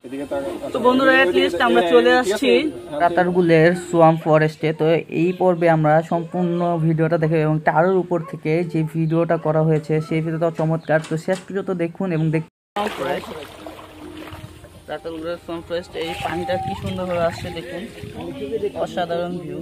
তো বন্ধুরা এটলিস্ট আমরা চলে আসছি রাতারগুলের সোয়াম্প ফরেস্টে। তো এই পর্বে আমরা সম্পূর্ণ ভিডিওটা দেখে এবং টাওয়ারের উপর থেকে যে ভিডিওটা করা হয়েছে সেই ভিডিওটা চমৎকার। তো শেষ পর্যন্ত দেখুন এবং রাতারগুলের সোয়াম্প ফরেস্ট, এই পানিটা কি সুন্দরভাবে আসছে দেখুন, অসাধারণ ভিউ।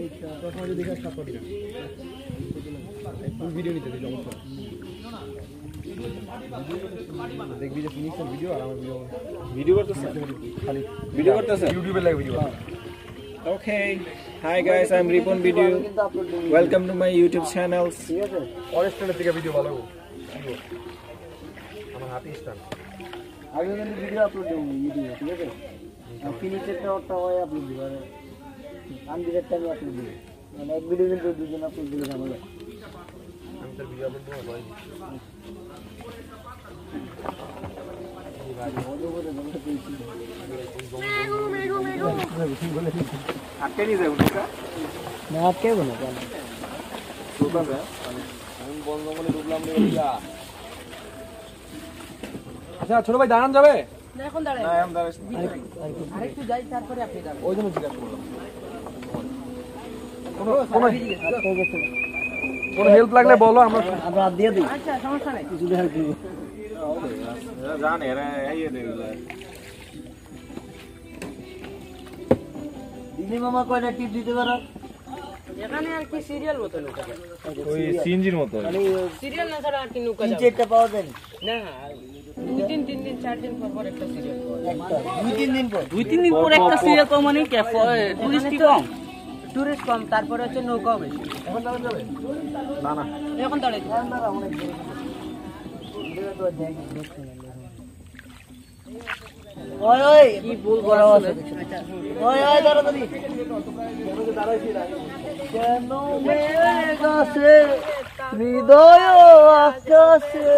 দেখবি যে ফিনিক্সের ভিডিও আর আমার ভিডিও করতেছে খালি ভিডিও করতেছে ইউটিউবে live video. Okay, hi guys, I am Ripon video, welcome to my YouTube channel. ঠিক আছে, ফরেস্টের থেকে ভিডিও ভালো আমার হাতে স্ট্যান্ড আগে কিন্তু ভিডিও আপলোড দেব ভিডিও। ঠিক আছে, ফিনিক্সেরটা ওটা হয় আপলোড দিব আর আনডিরেক্ট টাইম আপলোড দিব, মানে এক ভিডিও কিন্তু দুজন আপলোড দিলে ঝামেলা। আমি তো ভিডিও আপলোড দেব ভাই। আচ্ছা ছোট ভাই দাঁড়ান যাবে এখন? ওই জন্য জিজ্ঞাসা করলাম কোনো হেল্প লাগলে বলো, আমরা দিয়ে দিই। আচ্ছা সমস্যা নেই, কিছু হেল্প দিই। দিদি মামা কয়টা টিপ দিতে পারো? এখানে আর কি সিরিয়াল মতো নৌকা, ওই সিএনজির মতো সিরিয়াল না ছাড়া আর কি নৌকা যাবে। তিনটা পাওয়া যায় না, 2-3 দিন 4 দিন পর একটা সিরিয়াল পাওয়া যায়। 2-3 দিন পর একটা সিরিয়াল পাওয়া মানে কি টুরিস্ট কম? টুরিস্ট কম, তারপরে হচ্ছে নৌকাও বেশি। এখন দাঁড়ান যাবে? না না এখন দাঁড়াই অনেক ওই ওই কি ভুল করা আছে? ওই ওই দাঁড়াতাড়ি কেন মেঘ আসে হৃদয় আকাশে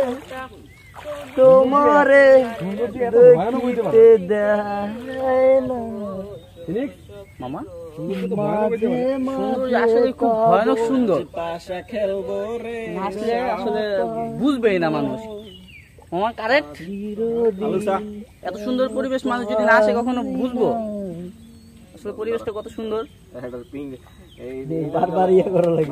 তোমারে দেখিতে দেয় না। মামা আসলে খুব ভয়ানক সুন্দর, নাচলে আসলে বুঝবেই না মানুষ। মামা কারেক্ট, এত সুন্দর পরিবেশ মানুষ যদি না আসে কখনো বুঝবো আসলে পরিবেশটা কত সুন্দর। বারবার ইয়ে করা লাগে,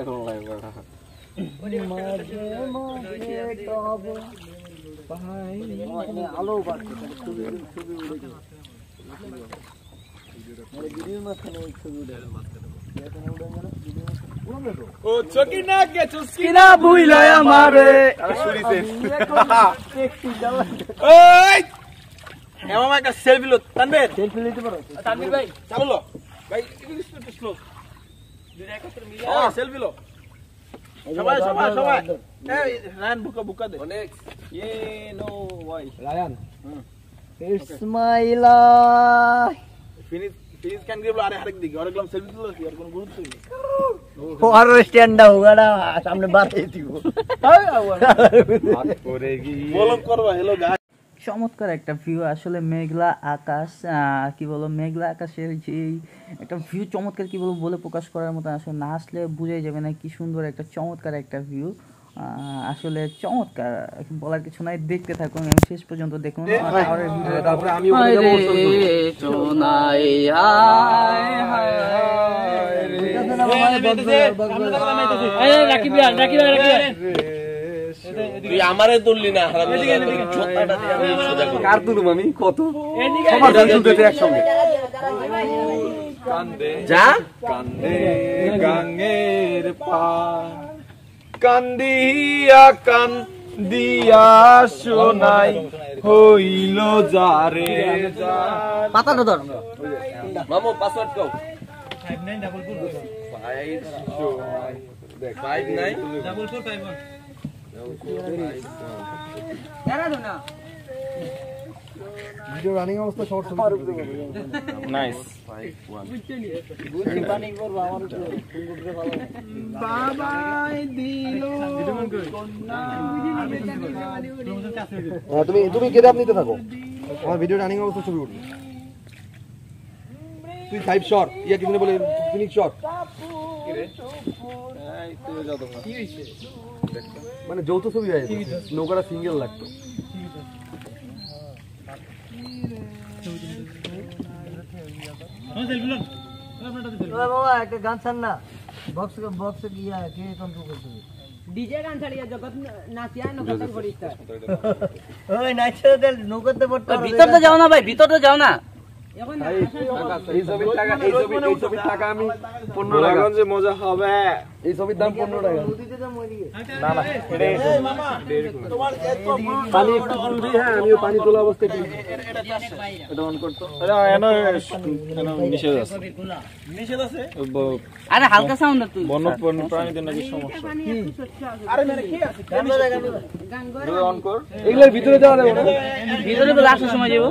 আলো ও চকিনা কে চুস্কিনা ভুইলাই আমারে শুনিছে। ওই মামা একটা সেলফি লো, তানবীর সেলফি নিতে পারো? তানবীর ভাই চলো ভাই, একটু স্লো দুই একত্র মিলে সেলফি লো। সবাই সবাই সবাই এই রায়ান বুকা দে অনেক ইয়ে no why Ryan it's my life finish can give আরে আরেক দিকে আর একদম সেলফি তুলো আর কোনো গুরুত্ব নেই। और स्टैंड होगा ना सामने बात थी वो বলম করবা। হ্যালো গাইস, চমৎকার একটা ভিউ আসলে, মেঘলা আকাশ, কি বলবো মেঘলা আকাশের যে একটা ভিউ চমৎকার, কি বলবো বলে প্রকাশ করার মতো আসলে না আসলে বুঝাই যাবে না কি সুন্দর একটা চমৎকার একটা ভিউ। আসলে চমৎকার, বলার কিছু নাই, দেখতে থাকুন এবং শেষ পর্যন্ত দেখুন। তারপরে আমি আমারে তুললি না, কার তুলুম আমি? কত একসঙ্গে যা কান্দে গাঙ্গের পার কান্দিয়া কান্দিয়া শোনাই হইল যারে। পাতাটা ধর মামু পাসওয়ার্ড কও। 594451 ভিডিও রানিং অবস্থা শর্ট ছবি নাইস। বাবাই দিলো তুমি কেদাব নিতে থাকো, আমার ভিডিও রানিং অবস্থা ছবি উঠবে। তুই 5 শট ইয়া কি বলে ফিনিশ শট মানে যৌথ ছবি হয়, নৌকাটা সিঙ্গেল লাগতো। ওই বাবা একটা গান ছাড় না বক্স গিয়া কে কন্ট্রোল করতে ডিজে গান ছাড়িয়া জগৎ নাচিয়া নকল করিস্তা ওই নাচতে দেল নগদে পড়তে ভিতরতে যাও না ভাই, ভিতরতে যাও না। এখন এই ছবির টাকা আমি 15 টাকা যে মজা হবে। এই ছবির দাম 15 টাকা। নদীতে তো মরি না না এই মামা তোমার পানি একটু তুলবি। হ্যাঁ আমিও পানি তোলা অবস্থায় এটা অন করতে। আরে এনো নিষেধ আছে। নিষেধ আছে? আরে হালকা সাউন্ড তুই। বন্যপ্রাণী প্রাণীদের নাকি সমস্যা। আরে মেরে কি আছে? গান অন কর। এগুলোর ভিতরে যাওয়া যাবে না। ভিতরে তো আসার সময় যাবো।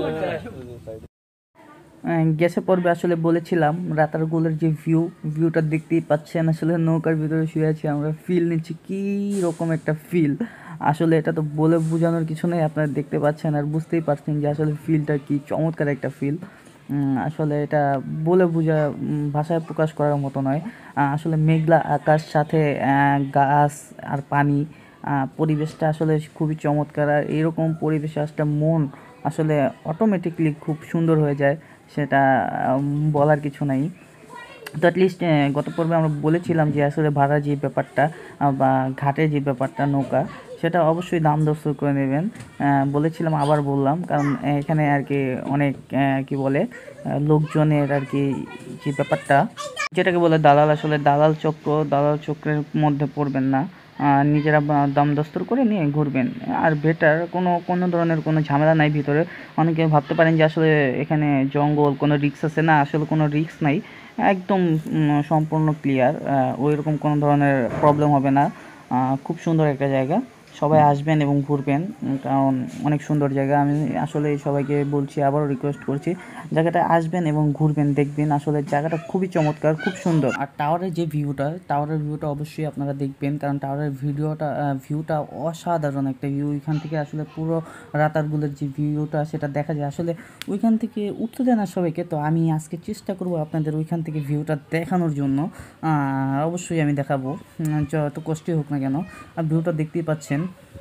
গ্যাসে পর্বে আসলে বলেছিলাম রাতারগুলের যে ভিউটা দেখতেই পাচ্ছেন। আসলে নৌকার ভিতরে শুয়ে আছি আমরা, ফিল নিচ্ছি কী রকম একটা ফিল। আসলে এটা তো বলে বোঝানোর কিছু নেই, আপনারা দেখতে পাচ্ছেন আর বুঝতেই পারছেন যে আসলে ফিলটা কি চমৎকার একটা ফিল। আসলে এটা বলে ভাষায় প্রকাশ করার মতো নয়। আসলে মেঘলা আকাশ সাথে গাছ আর পানি, পরিবেশটা আসলে খুবই চমৎকার। আর এইরকম পরিবেশে আসলে মন আসলে অটোমেটিকলি খুব সুন্দর হয়ে যায়, সেটা বলার কিছু নাই। তো অ্যাটলিস্ট গত পর্বে আমরা বলেছিলাম যে আসলে ভাড়া যে ব্যাপারটা বা ঘাটে যে ব্যাপারটা নৌকা, সেটা অবশ্যই দাম দস্তর করে নেবেন। বলেছিলাম, আবার বললাম, কারণ এখানে আর কি অনেক কি বলে লোকজনের আর কি যে ব্যাপারটা যেটাকে বলে দালাল, আসলে দালাল চক্রের মধ্যে পড়বেন না। নিজেরা দাম দস্তর করে নিয়ে ঘুরবেন আর বেটার। কোনো ধরনের কোনো ঝামেলা নাই ভিতরে। অনেকে ভাবতে পারেন যে আসলে এখানে জঙ্গল, কোনো রিস্ক আছে না, আসলে কোনো রিস্ক নাই, একদম সম্পূর্ণ ক্লিয়ার। ওইরকম কোনো ধরনের প্রবলেম হবে না। খুব সুন্দর একটা জায়গা, সবাই আসবেন এবং ঘুরবেন, কারণ অনেক সুন্দর জায়গা। আমি আসলে সবাইকে বলছি, আবারও রিকোয়েস্ট করছি, জায়গাটা আসবেন এবং ঘুরবেন, দেখবেন আসলে জায়গাটা খুবই চমৎকার, খুব সুন্দর। আর টাওয়ারের যে টাওয়ারের ভিউটা অবশ্যই আপনারা দেখবেন, কারণ টাওয়ারের ভিউটা অসাধারণ একটা ভিউ। ওইখান থেকে আসলে পুরো রাতারগুলের যে ভিউটা সেটা দেখা যায়। আসলে ওইখান থেকে উঠতে দেয় না সবাইকে, তো আমি আজকে চেষ্টা করব আপনাদের ওইখান থেকে ভিউটা দেখানোর জন্য। অবশ্যই আমি দেখাবো, যত কষ্টই হোক না কেন। আর ভিউটা দেখতেই পাচ্ছেন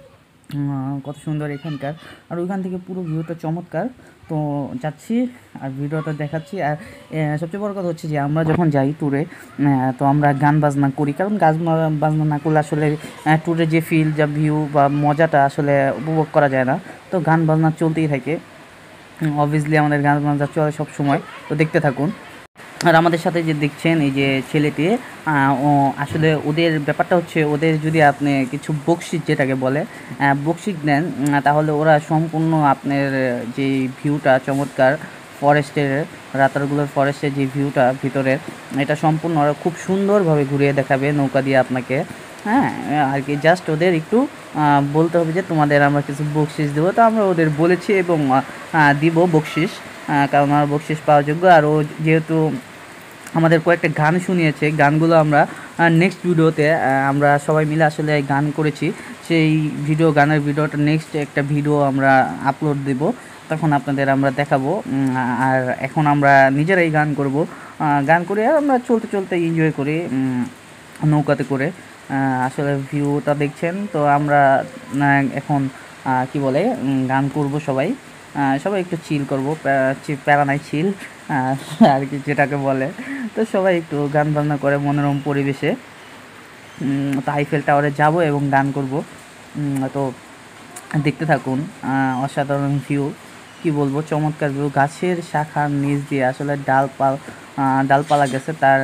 কত সুন্দর এখানকার। আর ওইখান থেকে পুরো ভিউটা চমৎকার। তো যাচ্ছি আর ভিডিওটা দেখাচ্ছি। আর সবচেয়ে বড় কথা হচ্ছে যে আমরা যখন যাই ট্যুরে, তো আমরা গান বাজনা করি, কারণ গান বাজনা না করলে আসলে ট্যুরে যে ফিল, যা ভিউ বা মজাটা আসলে উপভোগ করা যায় না। তো গান বাজনা চলতেই থাকে, অবভিয়াসলি আমাদের গান বাজনা চলে সব সময়। তো দেখতে থাকুন। আর আমাদের সাথে যে দেখছেন এই যে ছেলেটি, আসলে ওদের ব্যাপারটা হচ্ছে, ওদের যদি আপনি কিছু বকশিস যেটাকে বলে বকশিস দেন, তাহলে ওরা সম্পূর্ণ আপনার যে ভিউটা চমৎকার ফরেস্টের, রাতারগুলোর ফরেস্টের যে ভিউটা ভিতরের, এটা সম্পূর্ণ ওরা খুব সুন্দরভাবে ঘুরিয়ে দেখাবে নৌকা দিয়ে আপনাকে। হ্যাঁ, আর কি জাস্ট ওদের একটু বলতে হবে যে তোমাদের আমরা কিছু বকশিস দেবো। তো আমরা ওদের বলেছি এবং দিব বকশিস, কারণ আমরা বকশিস পাওয়ার যোগ্য। আর ও যেহেতু আমাদের কয়েকটা গান শুনিয়েছে, গানগুলো আমরা নেক্সট ভিডিওতে আমরা সবাই মিলে আসলে গান করেছি, সেই গানের ভিডিওটা নেক্সট একটা ভিডিও আমরা আপলোড দেব, তখন আপনাদের আমরা দেখাবো। আর এখন আমরা নিজেরাই গান করব, গান করে আর আমরা চলতে চলতে এনজয় করি নৌকাতে করে। আসলে ভিউটা দেখছেন। তো আমরা এখন কি বলে গান করব, সবাই একটু চিল করবো, প্যারা নাই, চিল আর কি যেটাকে বলে। তো সবাই একটু গান বাজনা করে মনোরম পরিবেশে তো আইফেল টাওয়ারে যাব এবং গান করব। তো দেখতে থাকুন। অসাধারণ ভিউ, কি বলবো, চমৎকার ভিউ। গাছের শাখার নিচ দিয়ে আসলে ডালপালা গেছে, তার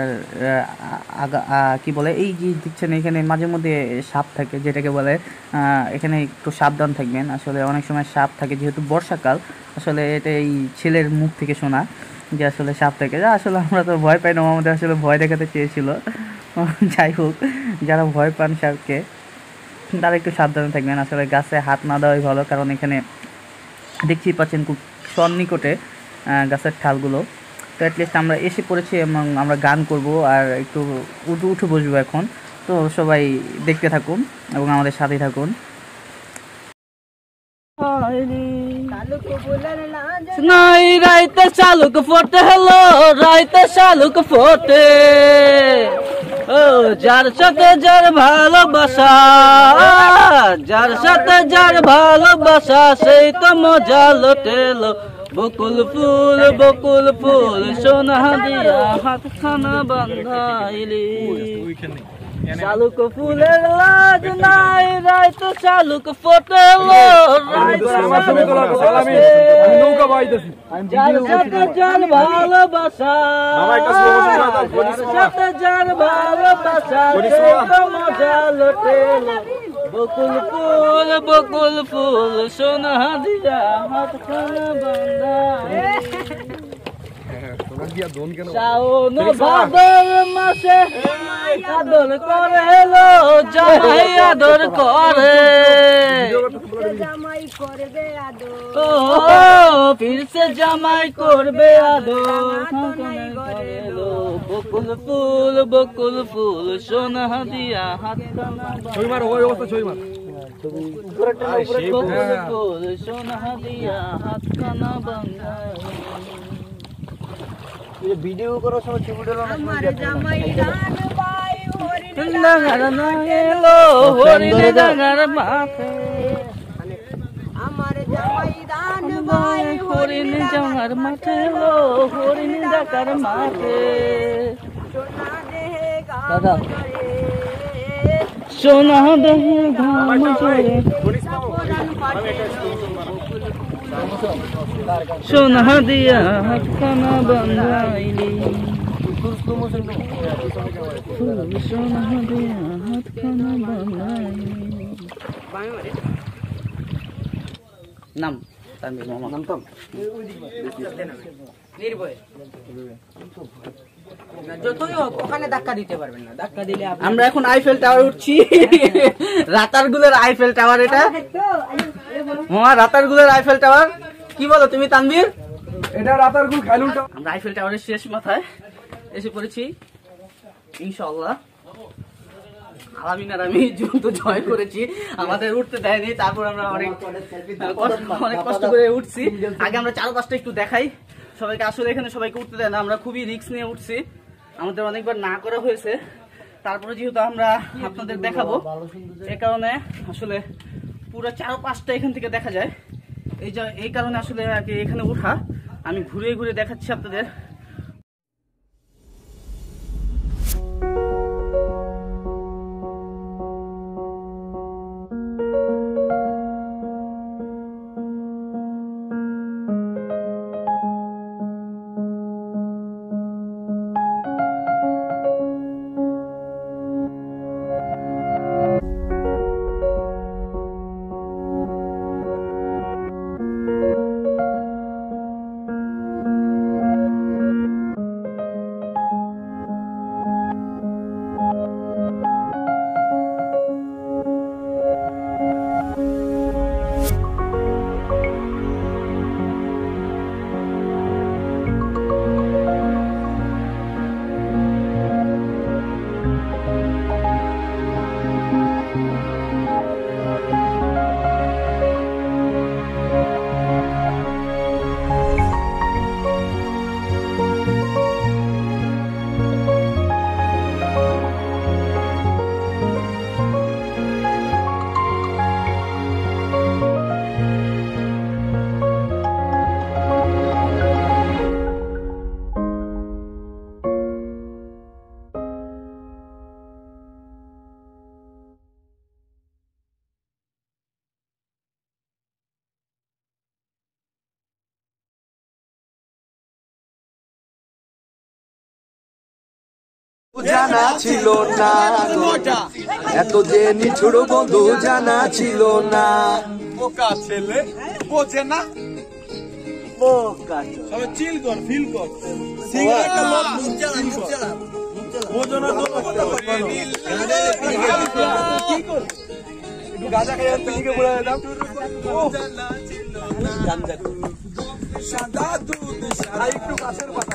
কি বলে, এই যে দেখছেন এখানে মাঝে মধ্যে সাপ থাকে, যেটাকে বলে, এখানে একটু সাবধান থাকবেন। আসলে অনেক সময় সাপ থাকে, যেহেতু বর্ষাকাল। আসলে এটা এই ছেলের মুখ থেকে শোনা যে আসলে সাপ থাকে। আসলে আমরা তো ভয় পাই না, আমাদের আসলে ভয় দেখাতে চেয়েছিল। যাই হোক, যারা ভয় পান সাপকে, তারা একটু সাবধানে থাকবেন। আসলে গাছে হাত না দেওয়াই ভালো, কারণ এখানে দেখতেই পাচ্ছেন খুব সন্নিকটে গাছের ঠালগুলো। তো অ্যাটলিস্ট আমরা এসে পড়েছি এবং আমরা গান করব আর একটু উঠে বসবো এখন। তো সবাই দেখতে থাকুন এবং আমাদের সাথেই থাকুন। নাই রাইতে শালুক ফোটে, হ্যালো রাইতে শালুক ফোটে, ও যার সাথে যার ভালোবাসা, যার সাথে যার ভালোবাসা, সেই তো মজা লোটেলো, বকুল ফুল সোনা দিয়া হাতখানা বান্ধাইলি শালুক ফুলের লাজ নাই রাইত শালুক ফোটেলো যার সাথে যার ভালোবাসা সাথে যার ভালোবাসা মজা লোটেলো বকুল ফুল সোনা দিয়া হাতখানা বান্ধা শ্রাবণ ভাদর মাসে আদর করে লো জামাই আদর করে জামাই করবে আদর ও ফিরছে জামাই করবে আদর বকুল ফুল সোনা দিয়া হাতখানা বকুল ফুল সোনা দিয়া হাতখানা বান্ধা ভিডিও করার সময় ছবিটা আমার জামাই দান ভাই হরিণ ডাঙার নাগেলো হরিণে ডাঙার মাথে আমার জামাই দান ভাই হরিণে ডাঙার মাঠে লো হরিণে ডাকার মাঠে সোনা দেহে দাদা সোনা দেহে ঘাম ঝরে সোনা দিয়া হাতখানা বান্ধাইলি সোনা দিয়া হাতখানা বান্ধাইলি নাম তানভীর মামা নামতাম নির্ভয় যতই হোক ওখানে ধাক্কা দিতে পারবেন না ধাক্কা দিলে আমরা এখন আইফেল টাওয়ার উঠছি রাতারগুলের আইফেল টাওয়ার এটা মামা রাতারগুলের আইফেল টাওয়ার কি বলো তুমি তানভীর এটা রাতারগুল খাইলুলটা আমরা আইফেল টাওয়ারের শেষ মাথায় এসে পড়েছি ইনশাআল্লাহ আলামিন আর আমি যুদ্ধ জয় করেছি আমাদের উঠতে দেয়নি তারপর আমরা অনেক কষ্ট করে উঠছি আগে আমরা চারপাশটা একটু দেখাই সবাইকে আসলে এখানে সবাইকে উঠতে দেয় না আমরা খুবই রিস্ক নিয়ে উঠছি আমাদের অনেকবার না করা হয়েছে তারপরে যেহেতু আমরা আপনাদের দেখাবো এই কারণে আসলে পুরো চারপাশটা এখান থেকে দেখা যায় এই কারণে আসলে এখানে উঠা আমি ঘুরে ঘুরে দেখাচ্ছি আপনাদের জানা ছিল না এত যে নিঠুর বন্ধু জানা ছিল না বোকা ছেলে বোঝে না বোকা সবাই চিল কর ফিল কর সিগারেটটা লোক মুখ চালা বোঝো না তো কি কর একটু গাঁজা খাই আর তুলিকে বলে দাও গাঞ্জা সাদা দুধ সাদা একটু গাছের